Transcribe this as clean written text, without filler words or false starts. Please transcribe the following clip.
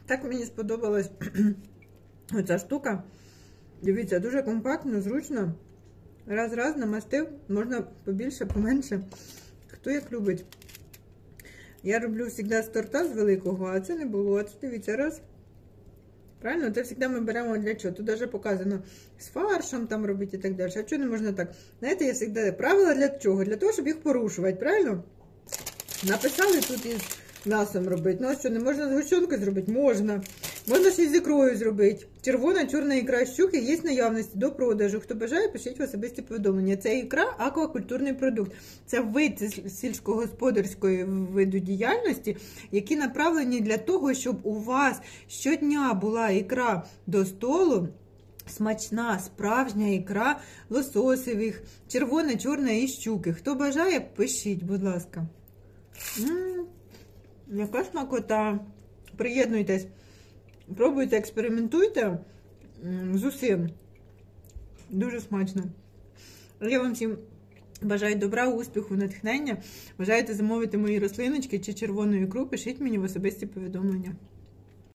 Так мені сподобалась оця штука. Дивіться, дуже компактно, зручно. Раз-раз намастив, можна побільше, поменше. Хто як любить. Я роблю завжди з торта з великого, а це не було. А це, дивіться, раз. Правильно? Це завжди ми беремо для чого? Тут навіть показано з фаршем там робити і так далі. А чого не можна так? Знаєте, я завжди правила для чого? Для того, щоб їх порушувати, правильно? Написали тут із м'ясом робити. Ну а що, не можна з гущенкою зробити? Можна. Можна ще й з ікрою зробити. Червона, чорна ікра щуки є в наявності до продажу. Хто бажає, пишіть в особисті повідомлення. Це ікра – аквакультурний продукт. Це вид сільськогосподарської виду діяльності, які направлені для того, щоб у вас щодня була ікра до столу. Смачна, справжня ікра лососевих, червона, чорна і щуки. Хто бажає, пишіть, будь ласка. Яка смакота. Приєднуйтесь. Пробуйте, експериментуйте з усім. Дуже смачно. Я вам всім бажаю добра, успіху, натхнення. Бажаєте замовити мої рослиночки чи червону ікру, пишіть мені в особисті повідомлення.